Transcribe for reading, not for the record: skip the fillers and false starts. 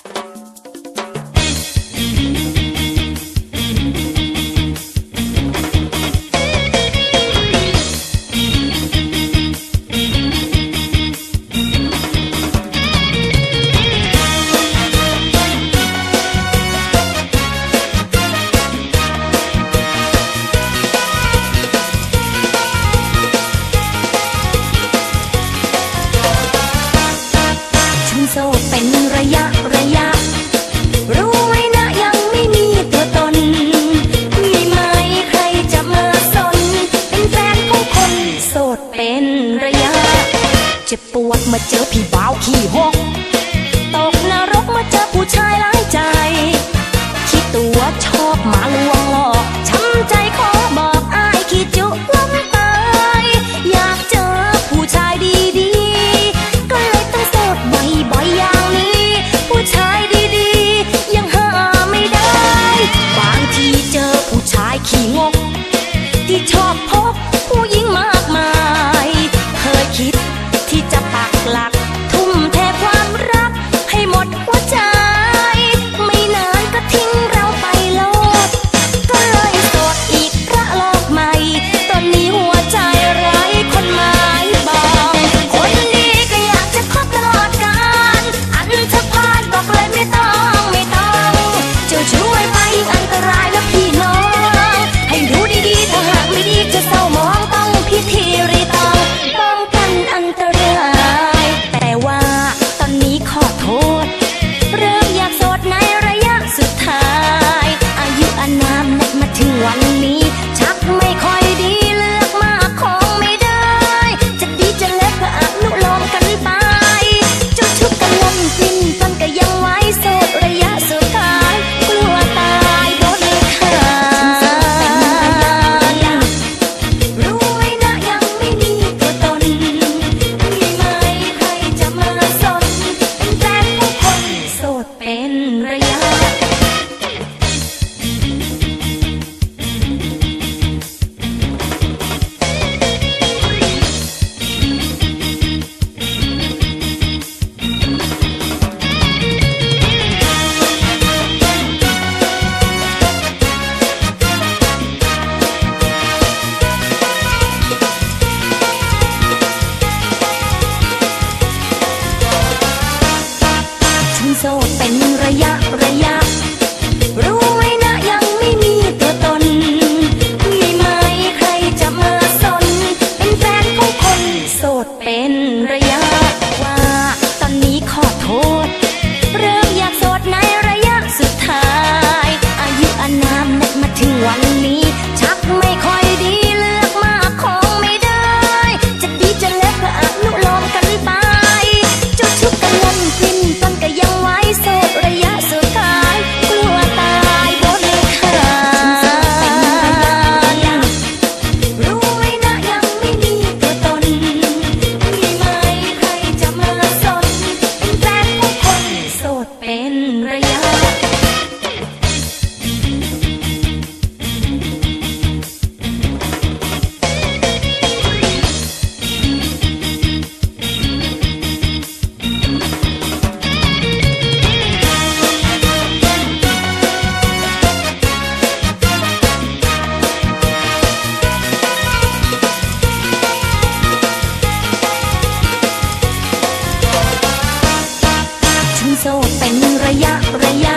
โสดเป็นระยะระยะรู้ไว้นะยังไม่มีตัวตนมีไหมใครจะมาสนเป็นแฟนของคนโสดเป็นระยะเจ็บปวดมาเจอพี่บ่าวขี้หกตกนรกมาเจอผู้ชายหลายใจขี้ตัวชอบมาลวงหลอกช้ำใจขอบอกอ้ายขี้จุล้มตายอยากเจอผู้ชายดีๆก็เลยต้องโสดบ่อยๆอย่างนี้ผู้ชายดีๆยังหาไม่ได้บางทีเจอผู้ชายขี้งกที่ชอบพบผู้หญิงมากมายเคยคิดที่จะปักหลักทุ่มเทความรักให้หมดหัวใจไม่นานก็ทิ้งเราไปโลดก็เลยโสดอีกระลอกใหม่ตอนนี้หัวใจไร้คนหมายบอกคนดีก็อยากจะคบตลอดกาลอันเธอพลาดบอกเลยไม่ต้องจะช่วยไปอันตรายนะพี่น้องให้ดูดีๆถ้าหากไม่ดีจะเศร้ามองต้องพิธีรีตองป้องกันอันตรายแต่ว่าตอนนี้ขอโทษเริ่มอยากโสดในระยะสุดท้ายอายุอานามนับมาถึงวันนี้ชักไม่ค่อยดีเลือกมากคงไม่ได้จะดีจะเล็กก็อนุโลมกันไปจุดชุบกันวนฟินฟันก็ยังไว้โสดระยะสุดท้ายกลัวตายโดนเลยค่ะรู้ไว้นะยังไม่มีตัวตนมีไหมใครจะมาสนเป็นแฟนของคนโสดเป็นระยะโสดเป็นระยะระยะรู้ไว้นะยังไม่มีตัวตนมีไหมใครจะมาสนเป็นแฟนของคนโสดเป็นระยะว่าตอนนี้ขอโทษเริ่มอยากโสดในระยะสุดท้ายอายุอานามนับมาถึงวันนี้ชักไม่ค่อยดีเลือกมากคงไม่ได้จะดีจะเล็กก็อนุโลมกันไปจุดชุบกันวนฟินฟันก็ยังไว้โสดระยะสุดท้ายกลัวตายโดนเลยค่ะรู้ไว้นะยังไม่มีตัวตนมีไหมใครจะมาสนเป็นแฟนของคนโสดเป็นระยะโสดเป็นระยะระยะ